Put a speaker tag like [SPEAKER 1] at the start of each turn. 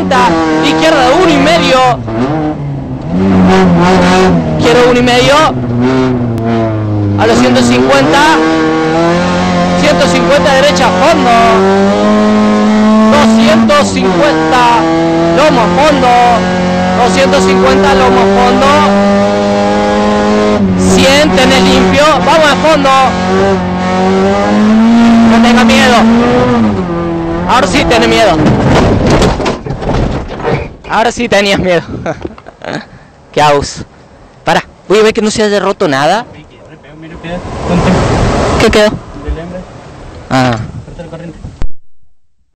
[SPEAKER 1] 150, izquierda 1,5, quiero 1,5, a los 150, 150 derecha a fondo, 250, lomo a fondo, 250 lomo a fondo, 100, tenés limpio, vamos a fondo, no tenga miedo, ahora sí tenés miedo, ahora sí tenías miedo. ¿Qué hago? Para, voy a ver que no se haya roto nada. ¿Qué quedó? Ah.